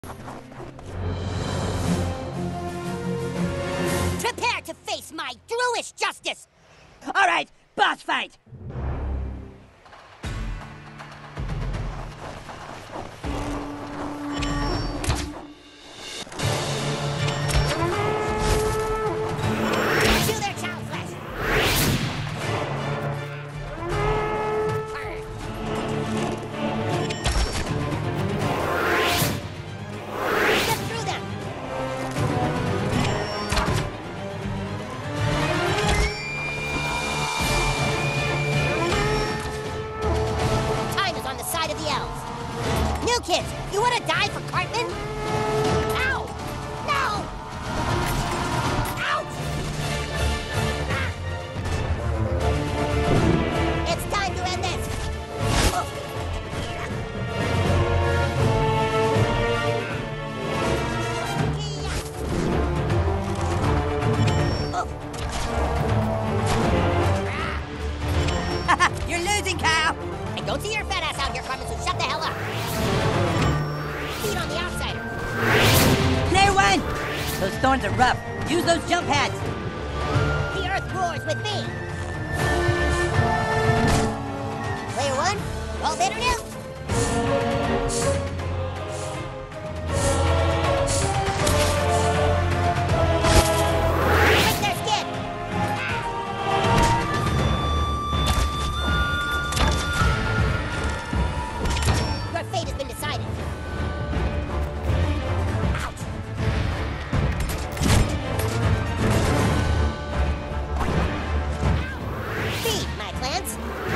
Prepare to face my Druish justice! All right, boss fight! Chew their child flesh! Get through them! Time is on the side of the elves. New kids, you want to die for Cartman? Ow! No! Ouch! It's time to end this! You're losing, Kyle! I don't see your fat ass out here, Cartman, so shut the hell up! Feed on the outsider! Player one! Those thorns are rough. Use those jump pads. The earth roars with me! Player one, roll better now! Break their skin! Your fate has been decided. Ouch! Feed, my plants!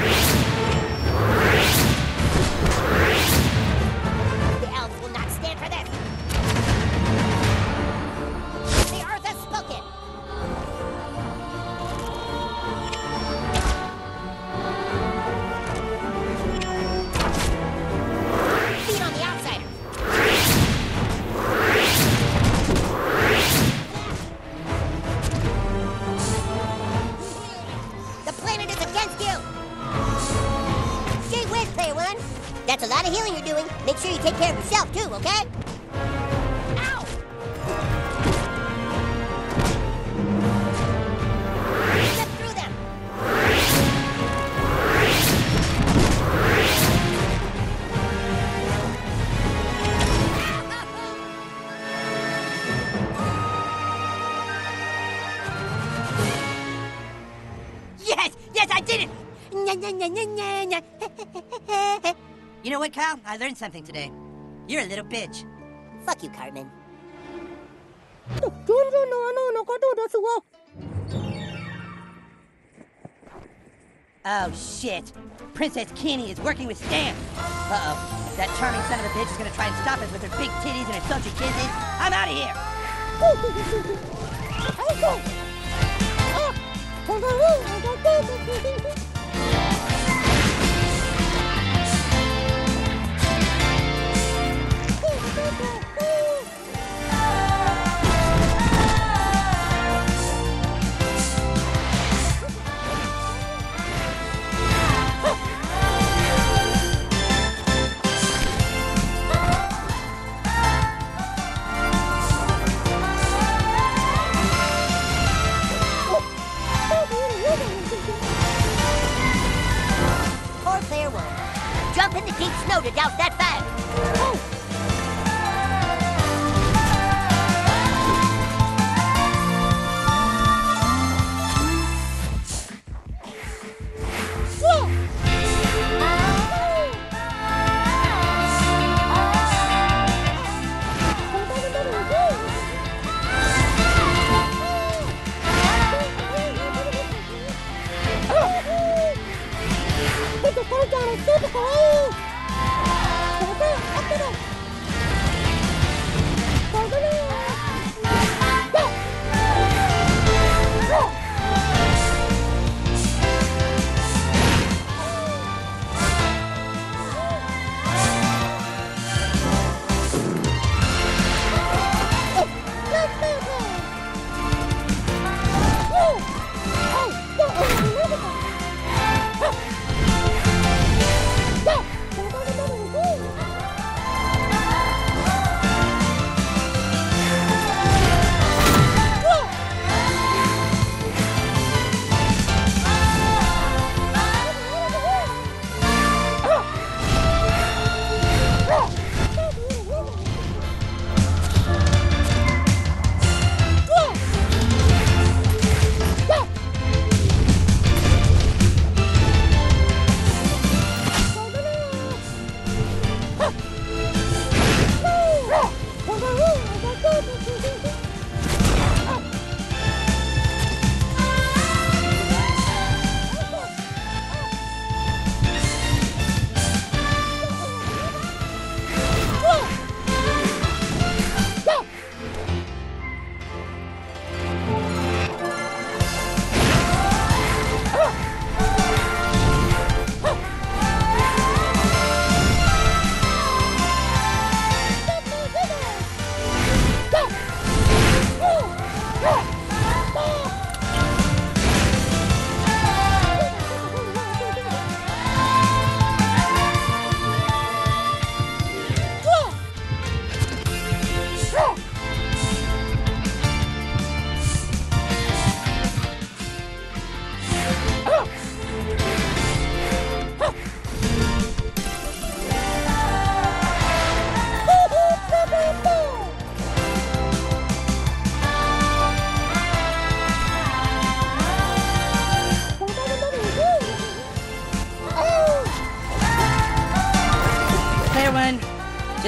The elves will not stand for this! The earth has spoken! Feed on the outsider! The planet is against you! Gee whiz, player one! That's a lot of healing you're doing. Make sure you take care of yourself too, okay? Ow! Get through them! Yes! Yes, I did it! You know what, Kyle? I learned something today. You're a little bitch. Fuck you, Cartman. Oh, shit. Princess Kenny is working with Stan. Uh-oh. That charming son of a bitch is gonna try and stop us with her big titties and her sultry kisses. I'm out of here!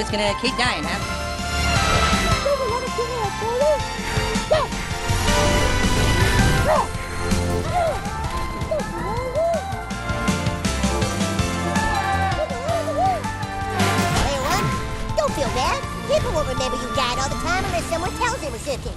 just gonna keep dying, huh? Don't feel bad. People won't remember you died all the time unless someone tells them or something.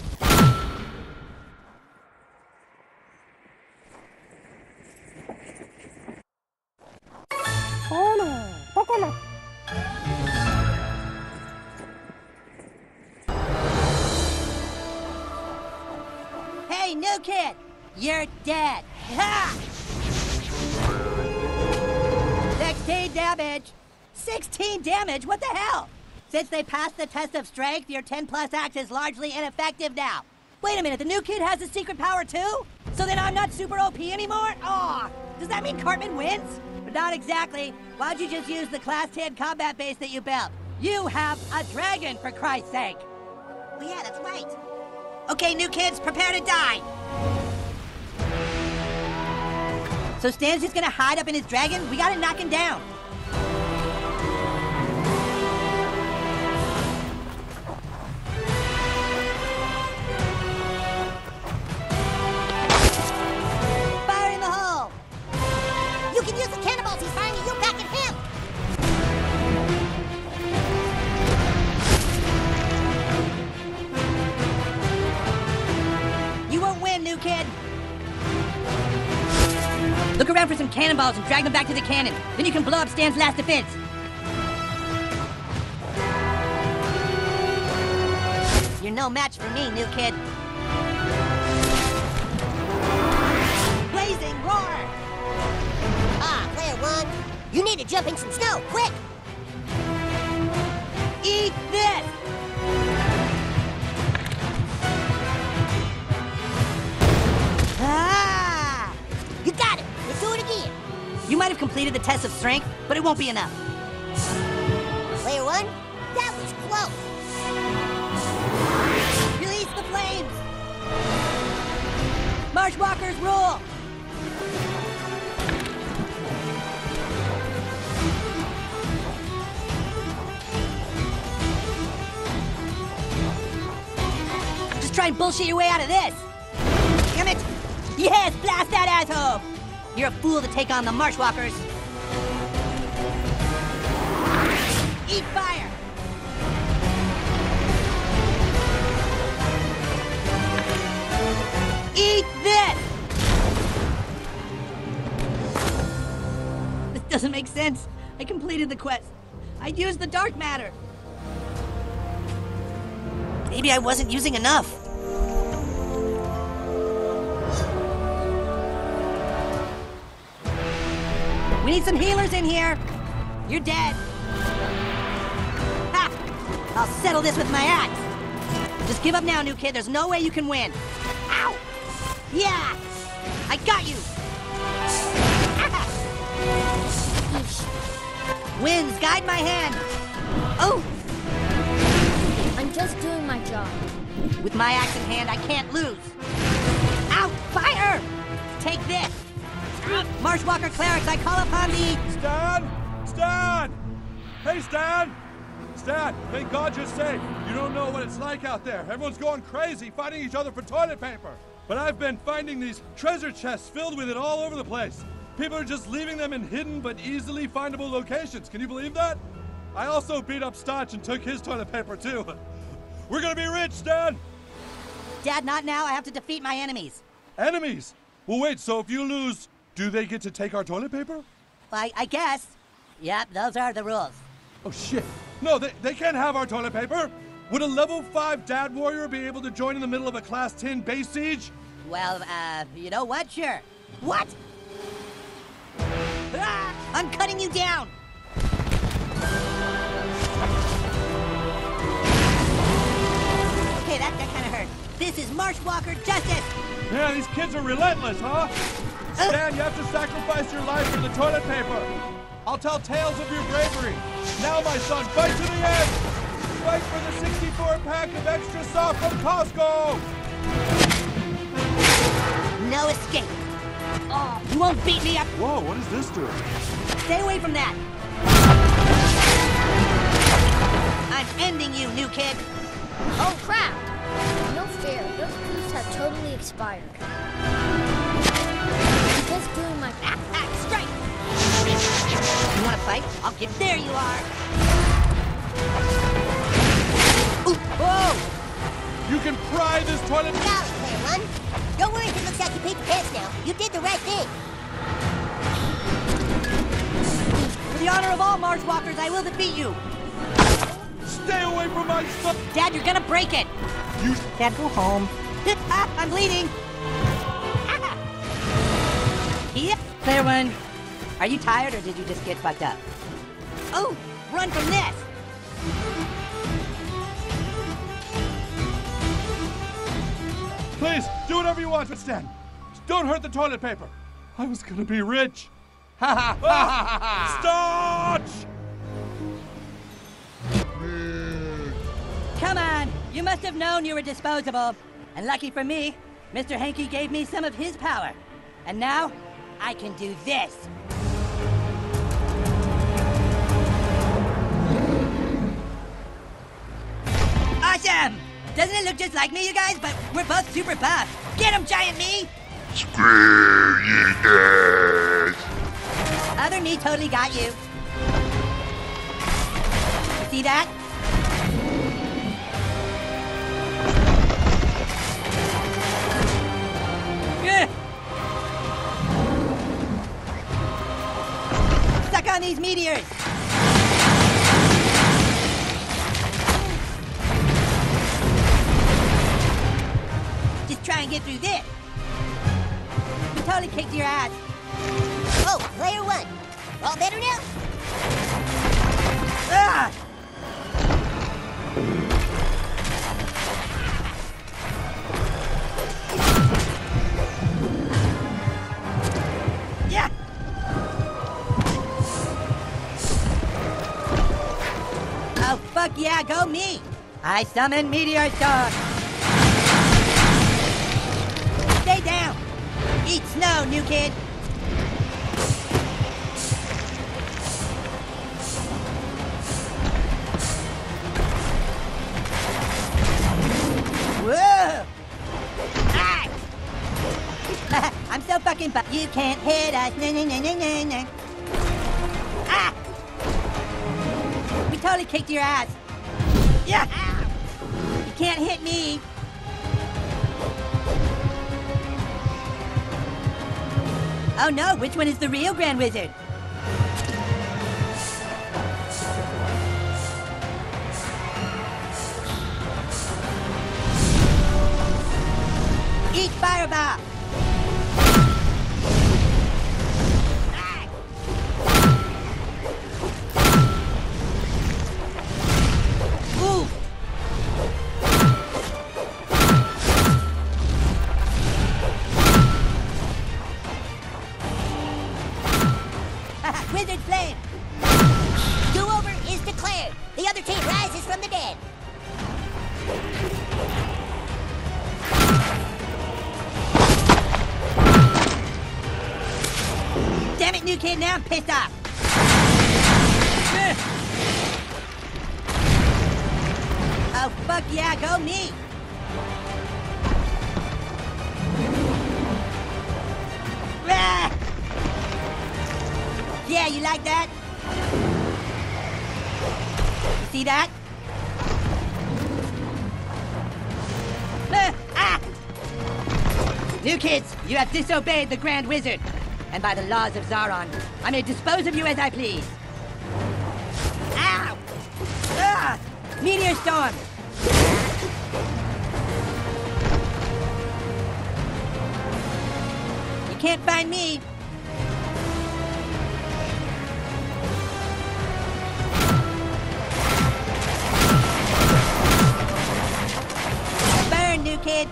Hey, new kid! You're dead! Ha! 16 damage! 16 damage? What the hell? Since they passed the test of strength, your 10+ axe is largely ineffective now. Wait a minute, the new kid has a secret power too? So then I'm not super OP anymore? Aw, does that mean Cartman wins? But not exactly. Why'd you just use the Class 10 combat base that you built? You have a dragon, for Christ's sake! Oh yeah, that's right. Okay, new kids, prepare to die! So Stan's just gonna hide up in his dragon? We gotta knock him down. Fire in the hole! You can use the cannonballs he's firing at you back at him! You won't win, new kid! Look around for some cannonballs and drag them back to the cannon. Then you can blow up Stan's last defense. You're no match for me, new kid. Blazing roar! Ah, player one, you need to jump in some snow, quick! Eat this! Ah! You got it! Let's do it again! You might have completed the test of strength, but it won't be enough. Player one, that was close! Release the flames! Marshwalkers rule! Just try and bullshit your way out of this! Damn it! Yes, blast that asshole! You're a fool to take on the Marshwalkers. Eat fire! Eat this! This doesn't make sense. I completed the quest. I used the dark matter. Maybe I wasn't using enough. We need some healers in here. You're dead. Ha! I'll settle this with my axe. Just give up now, new kid. There's no way you can win. Ow! Yeah! I got you! Ah! Winds, guide my hand! Oh! I'm just doing my job. With my axe in hand, I can't lose. Ow! Fire! Take this! Marshwalker clerics, I call upon thee! Stan! Stan! Hey, Stan! Stan, thank God you're safe. You don't know what it's like out there. Everyone's going crazy, fighting each other for toilet paper. But I've been finding these treasure chests filled with it all over the place. People are just leaving them in hidden but easily findable locations. Can you believe that? I also beat up Stotch and took his toilet paper too. We're gonna be rich, Stan! Dad, not now. I have to defeat my enemies. Enemies? Well, wait, so if you lose, do they get to take our toilet paper? I guess. Yep, those are the rules. Oh, shit. No, they can't have our toilet paper. Would a level 5 dad warrior be able to join in the middle of a class 10 base siege? Well, you know what? Sure. What? Ah, I'm cutting you down! Okay, that kind of hurt. This is Marshwalker justice! Yeah, these kids are relentless, huh? Stan, you have to sacrifice your life for the toilet paper. I'll tell tales of your bravery. Now, my son, fight to the end! Fight for the 64-pack of extra soft from Costco! No escape. Oh, you won't beat me up. Whoa, what is this doing? Stay away from that. chance ending you, new kid. Oh crap! No fair. Those boots have totally expired. I'm just doing my Strike! You wanna fight? I'll get... There you are! Ooh, whoa! You can pry this toilet... Golly, Player One. Don't worry if it looks like you peed your pants now. You did the right thing. For the honor of all Mars Walkers, I will defeat you! Stay away from my stuff! Dad, you're gonna break it! You... Dad, go home. Ah, I'm bleeding! Yeah. Player One, are you tired or did you just get fucked up? Oh, run from this! Please, do whatever you want, but Stan, don't hurt the toilet paper. I was gonna be rich. Ha ha ha ha! Starch! Come on! You must have known you were disposable. And lucky for me, Mr. Hanky gave me some of his power. And now, I can do this. Awesome! Doesn't it look just like me, you guys? But we're both super buff. Get him, giant me! Screw you guys! Other me totally got you. You see that? Ugh. Stuck on these meteors! Just try and get through this. We totally kicked your ass. Oh, Player One. All better now? Ah! Yeah! Oh, fuck yeah, go me! I summon Meteor Storm! Stay down! Eat snow, new kid! Whoa! Ah! I'm so fucking you can't hit us. Nah, nah, nah, nah, nah, nah. Ah! We totally kicked your ass. Yeah! You can't hit me. Oh no, which one is the real Grand Wizard? Eat fireball! Ooh! Wizard flame! Do-over is declared. The other team rises from the dead. Damn it, new kid, now I'm pissed off! Ugh. Oh, fuck yeah, go me! Ah! Yeah, you like that? You see that? Ah! New kids, you have disobeyed the Grand Wizard. And by the laws of Zaron, I may dispose of you as I please. Ow! Ah! Meteor storm! You can't find me. Burn, new kid!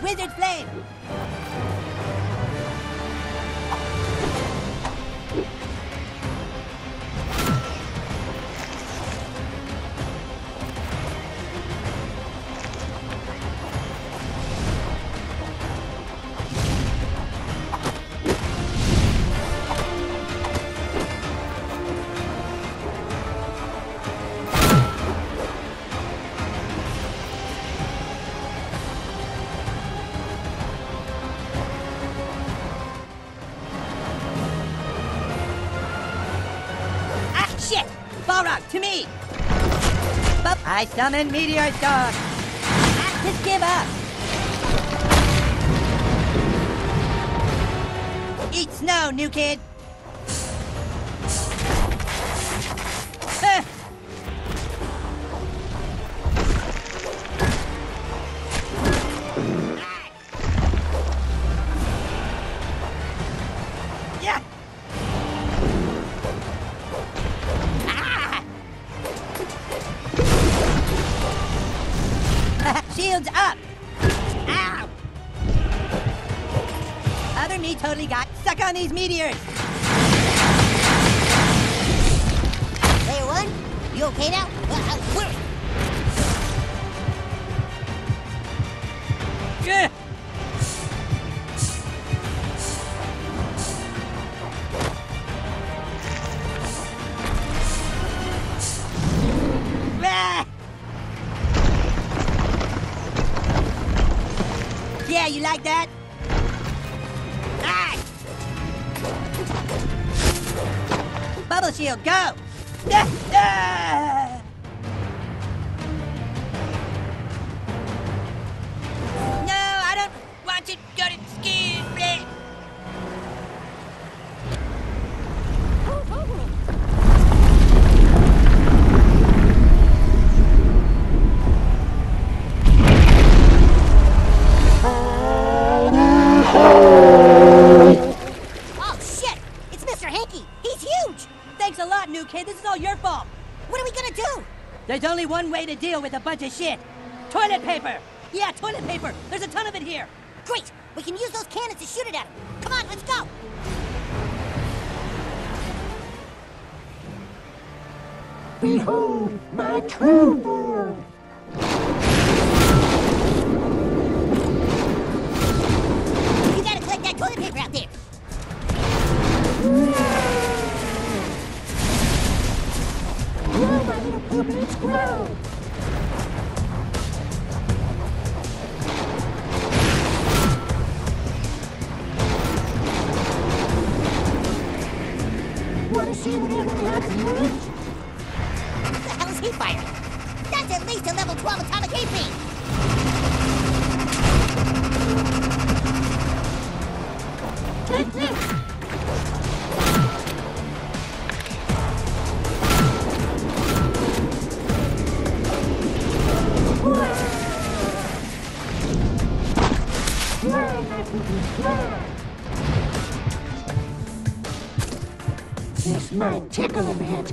Wizard flame! Shit! Balrog, to me! But I summon Meteor Storm! Just give up! Eat snow, new kid! Yeah! Shields up! Ow! Other me totally got stuck on these meteors! Player one, you okay now? Where? Gah! Ah! Yeah, you like that? Ah! Bubble shield, go! Ah! Ah! No, I don't want to go to school, please. Oh shit! It's Mr. Hanky. He's huge. Thanks a lot, new kid. This is all your fault. What are we gonna do? There's only one way to deal with a bunch of shit. Toilet paper! Yeah, toilet paper! There's a ton of it here! Great. We can use those cannons to shoot it at him. Come on, let's go. Behold my true form! You gotta collect that toilet paper out there. Grow, my little puppets, grow! Wanna see whatever happens next? What the hell is he firing? That's at least a level 12 atomic heat beam. Take this! This might tickle a bit.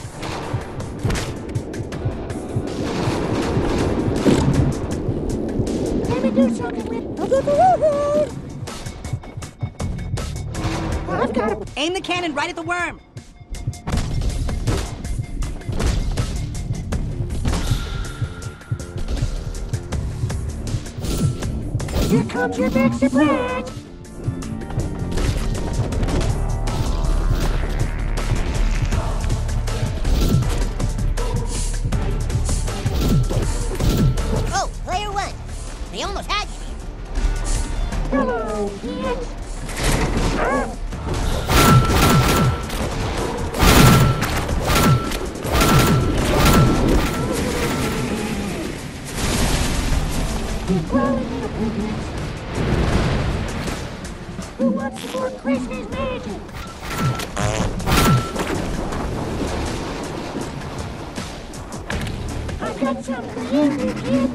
Let me do something with... I've got it. Aim the cannon right at the worm! Here comes your big surprise. Oh, player one. They almost had you. Hello, kids. Keep growing, little piglets. Who wants some more Christmas magic? I've got something for you, new kid.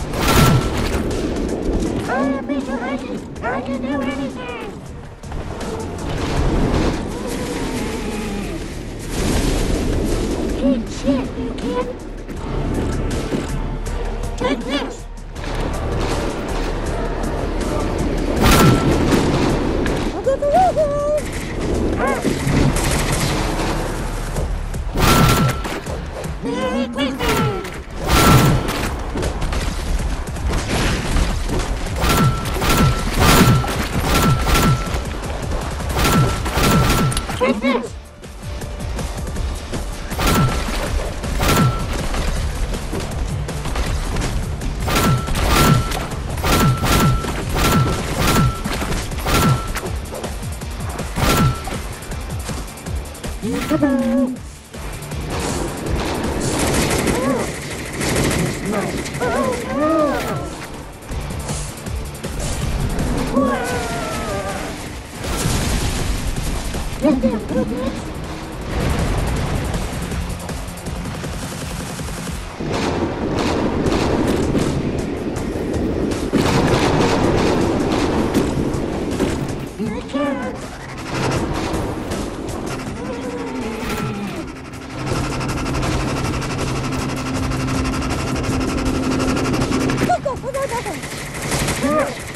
I am Mr. Hanky. I can do anything. new kid. Take this. Merry Christmas. Take this. Peekaboo. Get them, puppets! Here it comes! Go, go, go, go, go, go!